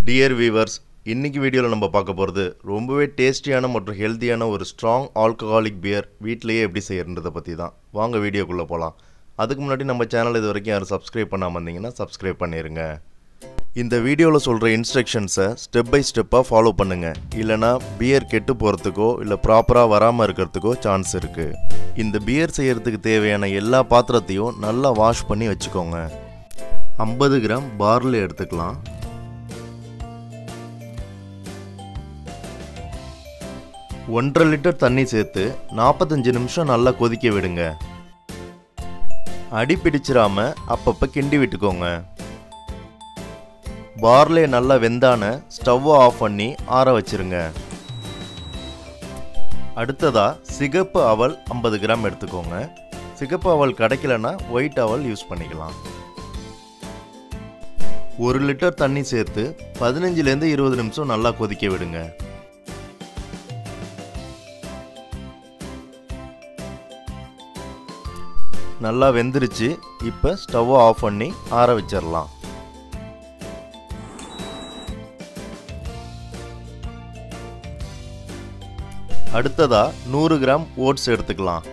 Dear viewers, இன்னைக்கு வீடியோவில் நம்ம பார்க்க போகிறது ரொம்பவே டேஸ்டியான மற்றும் ஹெல்த்தியான ஒரு ஸ்ட்ராங் ஆல்கஹாலிக் பியர் வீட்டிலேயே எப்படி செய்யறதை பற்றி தான். வாங்க வீடியோக்குள்ளே போகலாம். அதுக்கு முன்னாடி நம்ம சேனல் இது வரைக்கும் யாரும் சப்ஸ்கிரைப் பண்ணாமல் இருந்தீங்கன்னா சப்ஸ்கிரைப் பண்ணிடுங்க. இந்த வீடியோவில் சொல்கிற இன்ஸ்ட்ரக்ஷன்ஸை ஸ்டெப் பை ஸ்டெப்பாக ஃபாலோ பண்ணுங்கள். இல்லைனா பியர் கெட்டு போகிறதுக்கோ இல்லை ப்ராப்பராக வராமல் இருக்கிறதுக்கோ சான்ஸ் இருக்குது. இந்த பியர் செய்கிறதுக்கு தேவையான எல்லா பாத்திரத்தையும் நல்லா வாஷ் பண்ணி வச்சுக்கோங்க. 50 கிராம் பார்லி எடுத்துக்கலாம். 1.5 லிட்டர் தண்ணி சேர்த்து 45 நிமிஷம் நல்லா கொதிக்க விடுங்க. அடி பிடிச்சிடாம அப்பப்போ கிண்டி விட்டுக்கோங்க. பார்லே நல்லா வெந்தான ஸ்டவ்வை ஆஃப் பண்ணி ஆற வச்சிருங்க. அடுத்ததா சிகப்பு அவல் 50 கிராம் எடுத்துக்கோங்க. சிகப்பு அவல் கிடைக்கலன்னா ஒயிட் அவல் யூஸ் பண்ணிக்கலாம். 1 லிட்டர் தண்ணி சேர்த்து 15லேருந்து 20 நிமிஷம் நல்லா கொதிக்க விடுங்க. நல்லா வெந்துருச்சு. இப்போ ஸ்டவ்வை ஆஃப் பண்ணி ஆற வச்சிடலாம். அடுத்ததா 100 கிராம் ஓட்ஸ் எடுத்துக்கலாம்.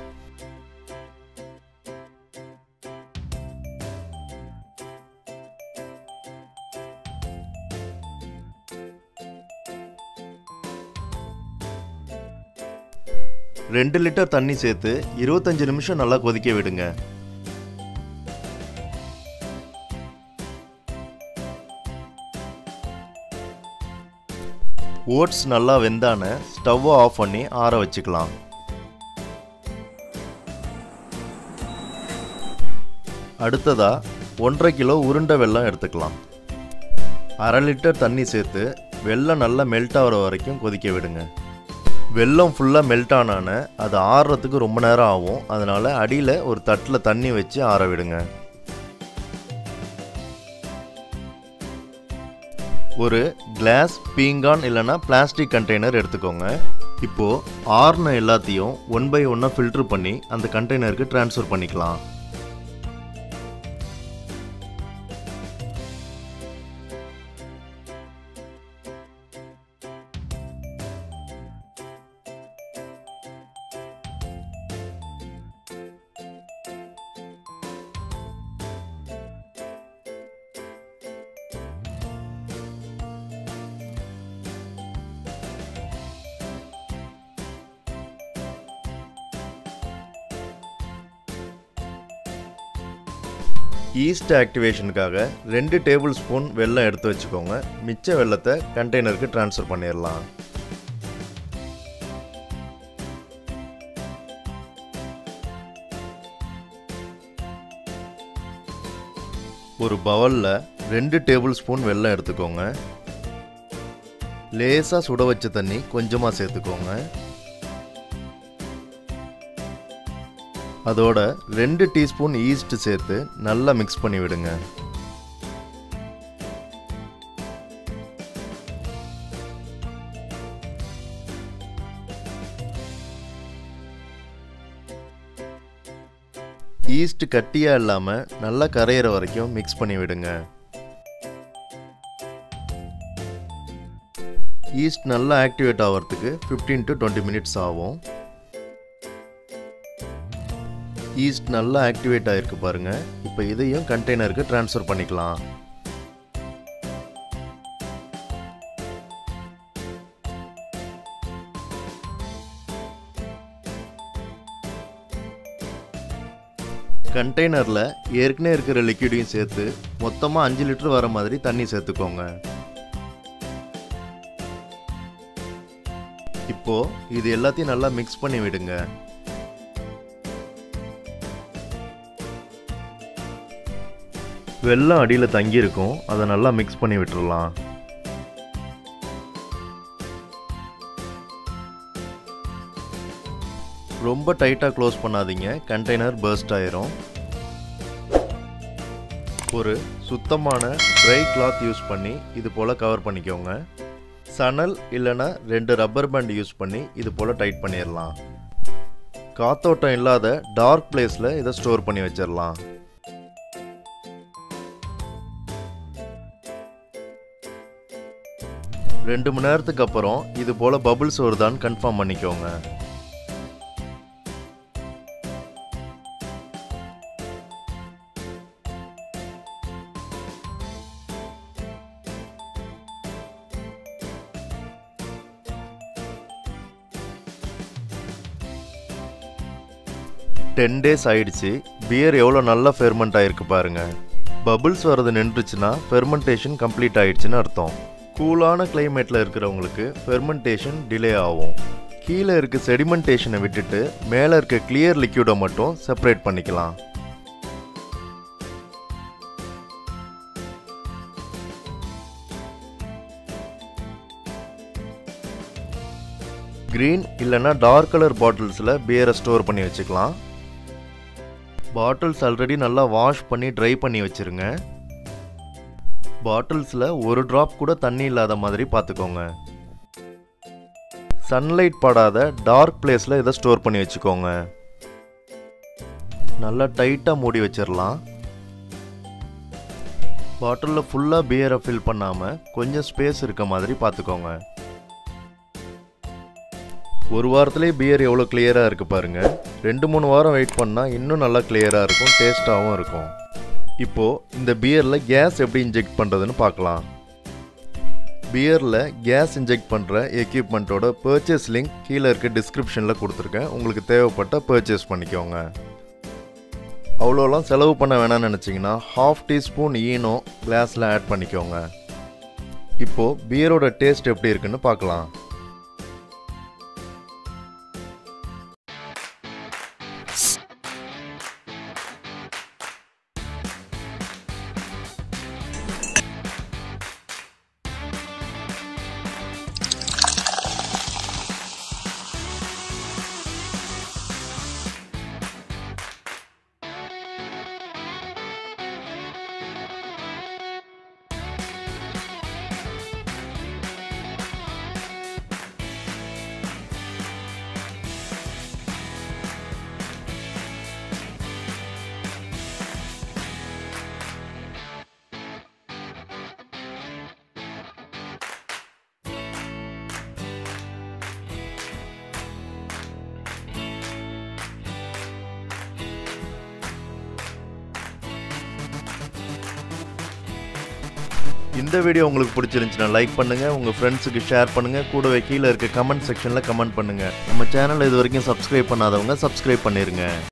ரெண்டு லிட்டர் தண்ணி சேர்த்து 25 நிமிஷம் நல்லா கொதிக்க விடுங்க. ஓட்ஸ் நல்லா வெந்தான ஸ்டவ்வை ஆஃப் பண்ணி ஆற வச்சுக்கலாம். அடுத்ததா 1.5 கிலோ உருண்டை வெல்லம் எடுத்துக்கலாம். 1/2 லிட்டர் தண்ணி சேர்த்து வெல்லம் நல்லா மெல்ட் ஆகிற வரைக்கும் கொதிக்க விடுங்க. வெல்லம் ஃபுல்லாக மெல்ட் ஆனான அது ஆறுறதுக்கு ரொம்ப நேரம் ஆகும். அதனால் அடியில் ஒரு தட்டில் தண்ணி வச்சு ஆற விடுங்க. ஒரு கிளாஸ், பீங்கான் இல்லைன்னா பிளாஸ்டிக் கண்டெய்னர் எடுத்துக்கோங்க. இப்போது ஆறுன எல்லாத்தையும் 1 by 1 ஃபில்ட்ரு பண்ணி அந்த கண்டெய்னருக்கு ட்ரான்ஸ்ஃபர் பண்ணிக்கலாம். ஈஸ்ட் ஆக்டிவேஷனுக்காக 2 டேபிள் ஸ்பூன் வெல்லம் எடுத்து வச்சுக்கோங்க. மிச்ச வெல்லத்தை கண்டெய்னருக்கு ட்ரான்ஸ்ஃபர் பண்ணிடலாம். ஒரு பவுலில் 2 டேபிள் ஸ்பூன் வெல்லம் எடுத்துக்கோங்க. லேசாக சுட வச்ச தண்ணி கொஞ்சமாக சேர்த்துக்கோங்க. அதோட 2 டீஸ்பூன் ஈஸ்ட் சேர்த்து நல்லா மிக்ஸ் பண்ணி விடுங்க. ஈஸ்ட் கட்டியா இல்லாம நல்லா கரையிற வரைக்கும் மிக்ஸ் பண்ணி விடுங்க. ஈஸ்ட் நல்லா ஆக்டிவேட் ஆகிறதுக்கு 15 to 20 மினிட்ஸ் ஆகும். ஈஸ்ட் நல்லா ஆக்டிவேட் ஆகிருக்கு பாருங்க. இப்போ இதையும் கண்டெய்னருக்கு ட்ரான்ஸ்ஃபர் பண்ணிக்கலாம். கண்டெய்னரில் ஏற்கனவே இருக்கிற லிக்விடையும் சேர்த்து மொத்தமாக 5 லிட்டர் வர மாதிரி தண்ணி சேர்த்துக்கோங்க. இப்போ இது எல்லாத்தையும் நல்லா மிக்ஸ் பண்ணி விடுங்க. வெல்லம் அடியில் தங்கியிருக்கும், அதை நல்லா மிக்ஸ் பண்ணி விட்டுறலாம். ரொம்ப டைட்டாக க்ளோஸ் பண்ணாதீங்க, கண்டெய்னர் பர்ஸ்ட் ஆயிரும். ஒரு சுத்தமான ட்ரை கிளாத் யூஸ் பண்ணி இது போல் கவர் பண்ணிக்கோங்க. சணல் இல்லைன்னா 2 ரப்பர் பேண்ட் யூஸ் பண்ணி இது போல் டைட் பண்ணிடலாம். காத்தோட்டம் இல்லாத டார்க் பிளேஸில் இதை ஸ்டோர் பண்ணி வச்சிடலாம். 2 மணி நேரத்துக்கு அப்புறம் இது போல பபிள்ஸ் வருதான்னு கன்ஃபார்ம் பண்ணிக்கோங்க. Ten days ஆயிடுச்சு. பியர் எவ்வளோ நல்லா ஃபெர்மெண்ட் ஆயிருக்கு பாருங்க. பபிள்ஸ் வரது நின்றுச்சுன்னா ஃபெர்மெண்டேஷன் கம்ப்ளீட் ஆயிடுச்சுன்னு அர்த்தம். கூலான கிளைமேட்டில் இருக்கிறவங்களுக்கு ஃபெர்மெண்டேஷன் டிலே ஆகும். கீழே இருக்க செடிமெண்டேஷனை விட்டுட்டு மேலே இருக்க கிளியர் லிக்யூடை மட்டும் செப்பரேட் பண்ணிக்கலாம். கிரீன் இல்லைன்னா டார்க் கலர் பாட்டில்ஸில் பியரை ஸ்டோர் பண்ணி வச்சுக்கலாம். பாட்டில்ஸ் ஆல்ரெடி நல்லா வாஷ் பண்ணி ட்ரை பண்ணி வச்சுருங்க. பாட்டில்ஸில் ஒரு ட்ராப் கூட தண்ணி இல்லாத மாதிரி பார்த்துக்கோங்க. சன்லைட் படாத டார்க் பிளேஸில் இதை ஸ்டோர் பண்ணி வச்சுக்கோங்க. நல்லா டைட்டாக மூடி வச்சிடலாம். பாட்டிலில் ஃபுல்லாக பியரை ஃபில் பண்ணாமல் கொஞ்சம் ஸ்பேஸ் இருக்க மாதிரி பார்த்துக்கோங்க. ஒரு வாரத்துலேயே பியர் எவ்வளோ கிளியராக இருக்குது பாருங்கள். 2-3 வாரம் வெயிட் பண்ணால் இன்னும் நல்லா கிளியராக இருக்கும், டேஸ்ட்டாகவும் இருக்கும். இப்போது இந்த பியரில் கேஸ் எப்படி இன்ஜெக்ட் பண்ணுறதுன்னு பார்க்கலாம். பியரில் கேஸ் இன்ஜெக்ட் பண்ணுற எக்யூப்மெண்ட்டோட பர்ச்சேஸ் லிங்க் கீழே இருக்க டிஸ்கிரிப்ஷனில் கொடுத்துருக்கேன். உங்களுக்கு தேவைப்பட்டால் பர்ச்சேஸ் பண்ணிக்கோங்க. அவ்வளோலாம் செலவு பண்ண வேணாம்னு நினச்சிங்கன்னா 1/2 டீஸ்பூன் ஈனோ கிளாஸில் ஆட் பண்ணிக்கோங்க. இப்போது பியரோட டேஸ்ட் எப்படி இருக்குன்னு பார்க்கலாம். இந்த வீடியோ உங்களுக்கு பிடிச்சிருந்துச்சுன்னா லைக் பண்ணுங்கள், உங்கள் ஃப்ரெண்ட்ஸுக்கு ஷேர் பண்ணுங்கள், கூடவே கீழே இருக்க கமெண்ட் செக்ஷனில் கமெண்ட் பண்ணுங்கள். நம்ம சேனலை இது வரைக்கும் சப்ஸ்கிரைப் பண்ணாதவங்க சப்ஸ்கிரைப் பண்ணிடுங்க.